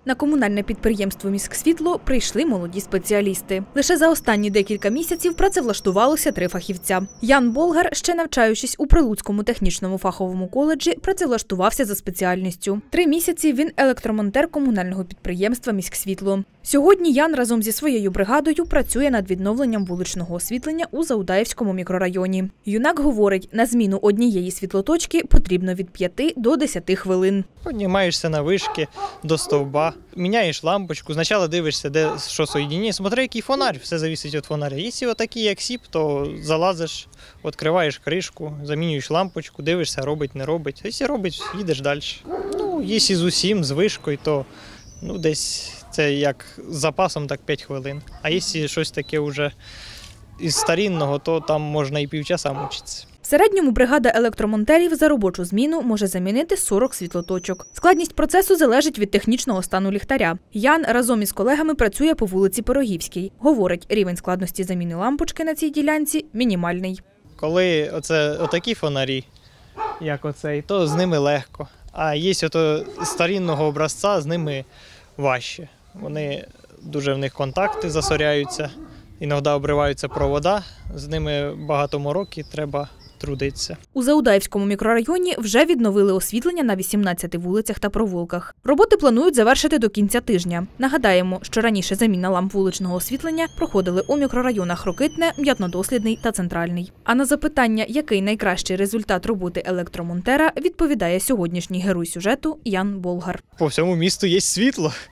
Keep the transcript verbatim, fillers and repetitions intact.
На комунальне підприємство «Міськсвітло» прийшли молоді спеціалісти. Лише за останні декілька місяців працевлаштувалося три фахівця. Ян Болгар, ще навчаючись у Прилуцькому технічному фаховому коледжі, працевлаштувався за спеціальністю. Три місяці він електромонтер комунального підприємства «Міськсвітло». Сьогодні Ян разом зі своєю бригадою працює над відновленням вуличного освітлення у Заудаївському мікрорайоні. Юнак говорить, на зміну однієї світлоточки потрібно від п'яти до десяти хвилин. Піднімаєшся на вишки до стовба, міняєш лампочку, спочатку дивишся, де що соєдінення. Смотри, який фонарь, все залежить від фонаря. Якщо отакий, як сіп, то залазиш, відкриваєш кришку, замінюєш лампочку, дивишся, робить, не робить. Якщо робить, їдеш далі. Ну, якщо з усім, з вишкою, то ну, десь це як з запасом, так п'ять хвилин. А якщо щось таке вже із старінного, то там можна і півчаса мучитися. В середньому бригада електромонтерів за робочу зміну може замінити сорок світлоточок. Складність процесу залежить від технічного стану ліхтаря. Ян разом із колегами працює по вулиці Пирогівській. Говорить, рівень складності заміни лампочки на цій ділянці мінімальний. Коли оце, отакі фонарі, як оцей, то з ними легко. А є ото старінного образця, з ними важче. Вони дуже в них контакти засоряються, іноді обриваються провода, з ними багато мороки, треба трудитися. У Заудаївському мікрорайоні вже відновили освітлення на вісімнадцяти вулицях та провулках. Роботи планують завершити до кінця тижня. Нагадаємо, що раніше заміна ламп вуличного освітлення проходили у мікрорайонах Рокитне, М'ятнодослідний та Центральний. А на запитання, який найкращий результат роботи електромонтера, відповідає сьогоднішній герой сюжету Ян Болгар. По всьому місту є світло.